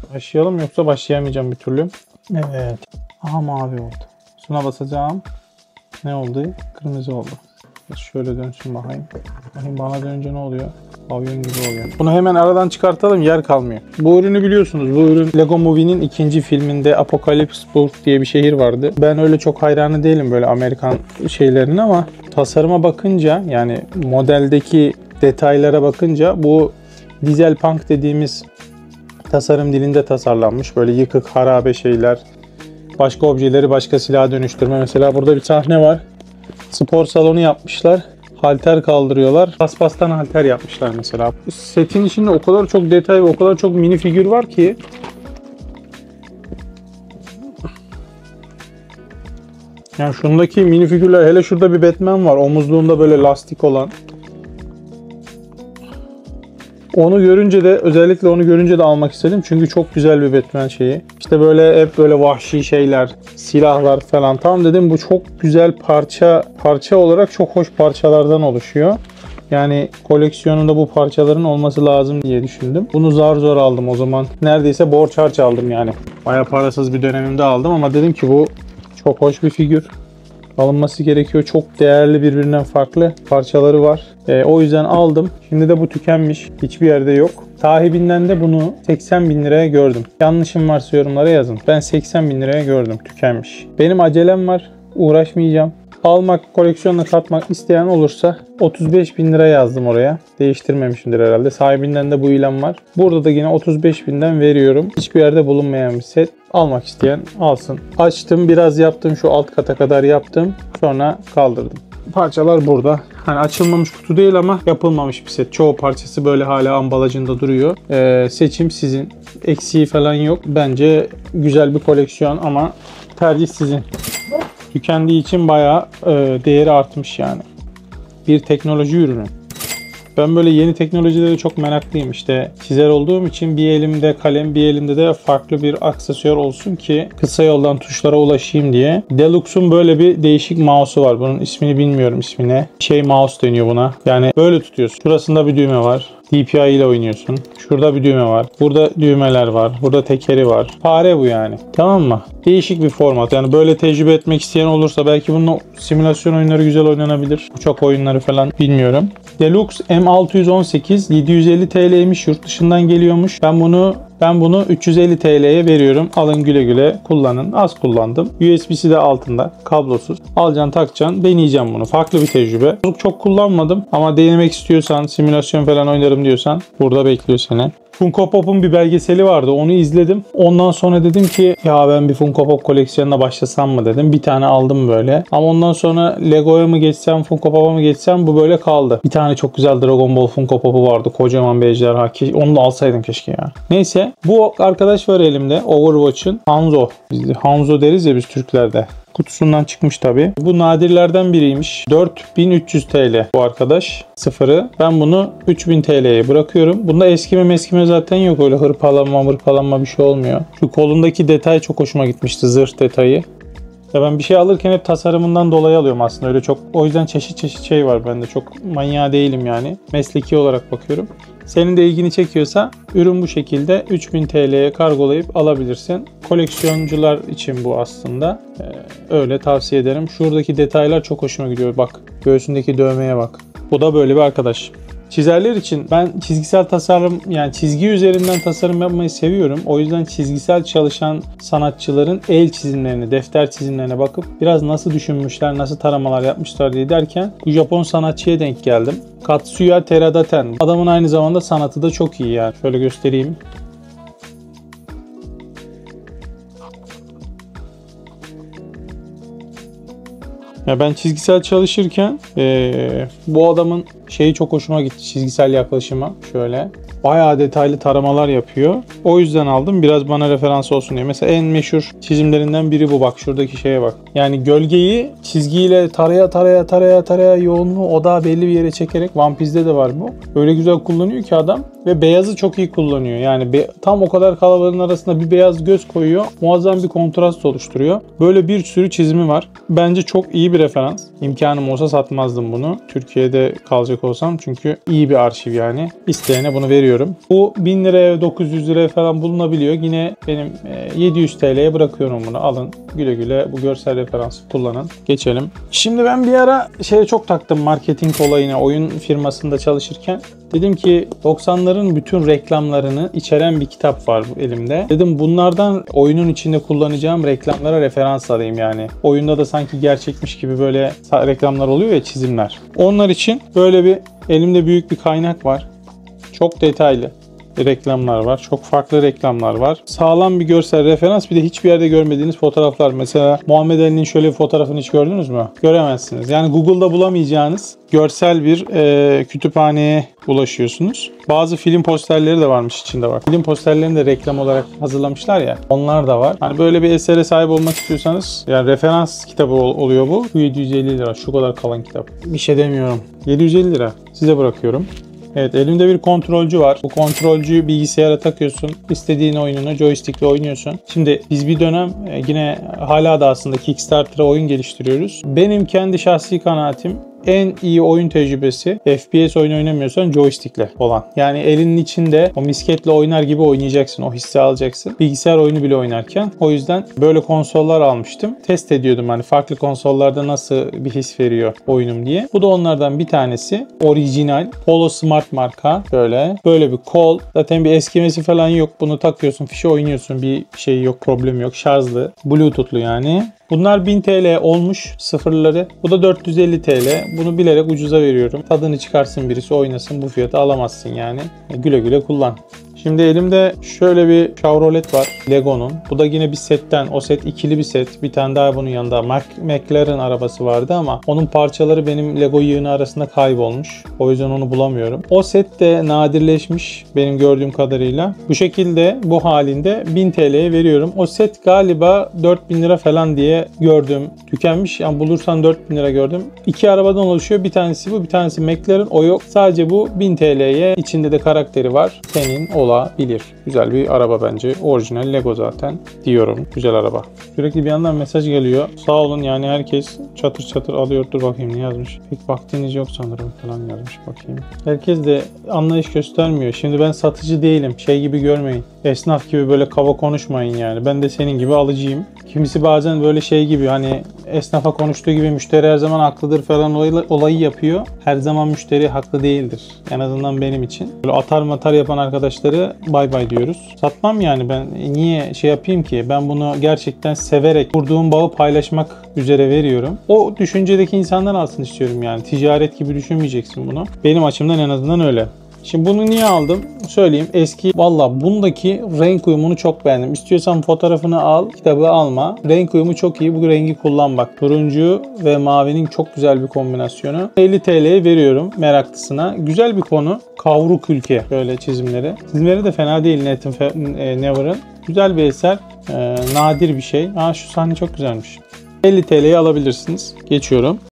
Başlayalım yoksa başlayamayacağım bir türlü. Evet. Aha mavi oldu. Şuna basacağım. Ne oldu? Kırmızı oldu. Şöyle dönsün bakayım. Bakayım bana dönünce ne oluyor? Pavyon gibi oluyor. Bunu hemen aradan çıkartalım, yer kalmıyor. Bu ürünü biliyorsunuz. Bu ürün Lego Movie'nin ikinci filminde Apocalypseburg diye bir şehir vardı. Ben öyle çok hayranı değilim böyle Amerikan şeylerinin ama tasarıma bakınca, yani modeldeki detaylara bakınca bu dizel punk dediğimiz tasarım dilinde tasarlanmış. Böyle yıkık, harabe şeyler. Başka objeleri başka silaha dönüştürme. Mesela burada bir sahne var. Spor salonu yapmışlar. Halter kaldırıyorlar. Paspastan halter yapmışlar mesela. Setin içinde o kadar çok detay ve o kadar çok mini figür var ki. Yani şundaki mini figürler, hele şurada bir Batman var. Omuzluğunda böyle lastik olan. Onu görünce de, özellikle onu görünce de almak istedim. Çünkü çok güzel bir Batman şeyi. İşte böyle hep böyle vahşi şeyler, silahlar falan. Tamam dedim, bu çok güzel parça olarak çok hoş parçalardan oluşuyor. Yani koleksiyonunda bu parçaların olması lazım diye düşündüm. Bunu zar zor aldım o zaman. Neredeyse borç harç aldım yani. Bayağı parasız bir dönemimde aldım ama dedim ki bu çok hoş bir figür. Alınması gerekiyor. Çok değerli, birbirinden farklı parçaları var. O yüzden aldım. Şimdi de bu tükenmiş. Hiçbir yerde yok. Sahibinden de bunu 80 bin liraya gördüm. Yanlışım varsa yorumlara yazın. Ben 80 bin liraya gördüm. Tükenmiş. Benim acelem var. Uğraşmayacağım. Almak, koleksiyonla katmak isteyen olursa 35 bin lira yazdım oraya. Değiştirmemişimdir herhalde. Sahibinden de bu ilan var. Burada da yine 35 binden veriyorum. Hiçbir yerde bulunmayan bir set. Almak isteyen alsın. Açtım, biraz yaptım. Şu alt kata kadar yaptım. Sonra kaldırdım. Parçalar burada. Hani açılmamış kutu değil ama yapılmamış bir set. Çoğu parçası böyle hala ambalajında duruyor. Seçim sizin. Eksiği falan yok. Bence güzel bir koleksiyon ama tercih sizin. Tükendiği için bayağı değeri artmış yani. Bir teknoloji ürünü. Ben böyle yeni teknolojilere çok meraklıyım. İşte çizer olduğum için bir elimde kalem, bir elimde de farklı bir aksesuar olsun ki kısa yoldan tuşlara ulaşayım diye. Deluxe'un böyle bir değişik mouse'u var. Bunun ismini bilmiyorum, ismini. Mouse deniyor buna. Yani böyle tutuyorsun. Şurasında bir düğme var. DPI ile oynuyorsun. Şurada bir düğme var. Burada düğmeler var. Burada tekeri var. Fare bu yani. Tamam mı? Değişik bir format. Yani böyle tecrübe etmek isteyen olursa belki bunun simülasyon oyunları güzel oynanabilir. Uçak oyunları falan bilmiyorum. Deluxe M618 750 TL'ymiş. Yurt dışından geliyormuş. Ben bunu 350 TL'ye veriyorum. Alın güle güle kullanın. Az kullandım. USB'si de altında. Kablosuz. Alacaksın, takacaksın. Deneyeceğim bunu. Farklı bir tecrübe. Çok kullanmadım ama denemek istiyorsan, simülasyon falan oynarım diyorsan burada bekliyor seni. Funko Pop'un bir belgeseli vardı. Onu izledim. Ondan sonra dedim ki ya ben bir Funko Pop koleksiyonuna başlasam mı dedim. Bir tane aldım böyle. Ama ondan sonra Lego'ya mı geçsem, Funko Pop'a mı geçsem, bu böyle kaldı. Bir tane çok güzel Dragon Ball Funko Pop'u vardı. Kocaman bir ejderha. Onu da alsaydım keşke ya. Neyse. Bu arkadaş var elimde. Overwatch'ın Hanzo. Biz Hanzo deriz ya biz Türklerde. Kutusundan çıkmış tabi. Bu nadirlerden biriymiş. 4300 TL bu arkadaş. Sıfırı. Ben bunu 3000 TL'ye bırakıyorum. Bunda eskime zaten yok. Öyle hırpalanma bir şey olmuyor. Şu kolundaki detay çok hoşuma gitmişti. Zırh detayı. Ya ben bir şey alırken hep tasarımından dolayı alıyorum aslında. Öyle çok. O yüzden çeşit şey var bende. Çok manyağı değilim yani. Mesleki olarak bakıyorum. Senin de ilgini çekiyorsa ürün bu şekilde 3000 TL'ye kargolayıp alabilirsin. Koleksiyoncular için bu aslında. Öyle tavsiye ederim. Şuradaki detaylar çok hoşuma gidiyor. Bak, göğsündeki dövmeye bak. Bu da böyle bir arkadaş. Çizerler için ben çizgisel tasarım, yani çizgi üzerinden tasarım yapmayı seviyorum. O yüzden çizgisel çalışan sanatçıların el çizimlerini, defter çizimlerine bakıp biraz nasıl düşünmüşler, nasıl taramalar yapmışlar diye derken bu Japon sanatçıya denk geldim. Katsuya Teradaten. Adamın aynı zamanda sanatı da çok iyi yani. Şöyle göstereyim. Ya ben çizgisel çalışırken bu adamın şeyi çok hoşuma gitti, çizgisel yaklaşıma. Şöyle bayağı detaylı taramalar yapıyor. O yüzden aldım, biraz bana referans olsun diye. Mesela en meşhur çizimlerinden biri bu, bak şuradaki şeye bak. Yani gölgeyi çizgiyle taraya yoğunluğu odağı belli bir yere çekerek, One Piece'de de var bu. Öyle güzel kullanıyor ki adam ve beyazı çok iyi kullanıyor. Yani tam o kadar kalabalığın arasında bir beyaz göz koyuyor. Muazzam bir kontrast oluşturuyor. Böyle bir sürü çizimi var. Bence çok iyi bir referans. İmkanım olsa satmazdım bunu. Türkiye'de kalacak olsam çünkü iyi bir arşiv yani. İsteyene bunu veriyorum. Bu 1000 liraya 900 liraya falan bulunabiliyor. Yine benim 700 TL'ye bırakıyorum bunu. Alın güle güle bu görsel referansı kullanın. Geçelim. Şimdi ben bir ara şeye çok taktım marketing olayına oyun firmasında çalışırken. Dedim ki 90'ların bütün reklamlarını içeren bir kitap var elimde. Dedim bunlardan oyunun içinde kullanacağım reklamlara referans alayım yani. Oyunda da sanki gerçekmiş gibi böyle reklamlar oluyor ya, çizimler. Onlar için böyle bir elimde büyük bir kaynak var. Çok detaylı reklamlar var. Çok farklı reklamlar var. Sağlam bir görsel referans, bir de hiçbir yerde görmediğiniz fotoğraflar. Mesela Muhammed Ali'nin şöyle bir fotoğrafını hiç gördünüz mü? Göremezsiniz. Yani Google'da bulamayacağınız görsel bir kütüphaneye ulaşıyorsunuz. Bazı film posterleri de varmış içinde bak. Film posterlerini de reklam olarak hazırlamışlar ya. Onlar da var. Hani böyle bir esere sahip olmak istiyorsanız, yani referans kitabı oluyor bu. 750 lira. Şu kadar kalın kitap. Bir şey demiyorum. 750 lira. Size bırakıyorum. Evet, elimde bir kontrolcü var. Bu kontrolcüyü bilgisayara takıyorsun. İstediğin oyununu joystickle oynuyorsun. Şimdi biz bir dönem yine hala da aslında Kickstarter'a oyun geliştiriyoruz. Benim kendi şahsi kanaatim, en iyi oyun tecrübesi FPS oyun oynamıyorsan joystickle olan. Yani elinin içinde o misketle oynar gibi oynayacaksın. O hissi alacaksın. Bilgisayar oyunu bile oynarken. O yüzden böyle konsollar almıştım. Test ediyordum hani farklı konsollarda nasıl bir his veriyor oyunum diye. Bu da onlardan bir tanesi. Orijinal Polo Smart marka. Böyle bir kol. Zaten bir eskimesi falan yok. Bunu takıyorsun, fişe oynuyorsun. Bir şey yok, problem yok. Şarjlı. Bluetooth'lu yani. Bunlar 1000 TL olmuş sıfırları. Bu da 450 TL. Bunu bilerek ucuza veriyorum. Tadını çıkarsın birisi, oynasın. Bu fiyata alamazsın yani. Güle güle kullan. Şimdi elimde şöyle bir Chevrolet var. Lego'nun. Bu da yine bir setten. O set ikili bir set. Bir tane daha bunun yanında. McLaren arabası vardı ama onun parçaları benim Lego yığını arasında kaybolmuş. O yüzden onu bulamıyorum. O set de nadirleşmiş benim gördüğüm kadarıyla. Bu şekilde bu halinde 1000 TL'ye veriyorum. O set galiba 4000 lira falan diye gördüm. Tükenmiş. Yani bulursan 4000 lira gördüm. İki arabadan oluşuyor. Bir tanesi bu, bir tanesi McLaren. O yok. Sadece bu 1000 TL'ye. İçinde de karakteri var. Senin olabilir. Güzel bir araba bence. Orijinal Lego zaten diyorum. Güzel araba. Sürekli bir yandan mesaj geliyor. Sağ olun yani, herkes çatır çatır alıyor. Dur bakayım ne yazmış. Pek vaktiniz yok sanırım falan yazmış, bakayım. Herkes de anlayış göstermiyor. Şimdi ben satıcı değilim. Şey gibi görmeyin. Esnaf gibi böyle kaba konuşmayın yani. Ben de senin gibi alıcıyım. Kimisi bazen böyle şey gibi, hani esnafa konuştuğu gibi müşteri her zaman haklıdır falan olayı yapıyor. Her zaman müşteri haklı değildir. En azından benim için. Böyle atar matar yapan arkadaşları bay bay diyoruz. Satmam yani, ben niye şey yapayım ki? Ben bunu gerçekten severek kurduğum bağı paylaşmak üzere veriyorum. O düşüncedeki insanlar alsın istiyorum yani. Ticaret gibi düşünmeyeceksin bunu. Benim açımdan en azından öyle. Şimdi bunu niye aldım? Söyleyeyim. Eski, valla bundaki renk uyumunu çok beğendim. İstiyorsan fotoğrafını al, kitabı alma. Renk uyumu çok iyi. Bu rengi kullan bak. Turuncu ve mavinin çok güzel bir kombinasyonu. 50 TL'ye veriyorum meraklısına. Güzel bir konu. Kavruk ülke böyle çizimleri. Çizimleri de fena değil Never'ın. Güzel bir eser. Nadir bir şey. Şu sahne çok güzelmiş. 50 TL'ye alabilirsiniz. Geçiyorum.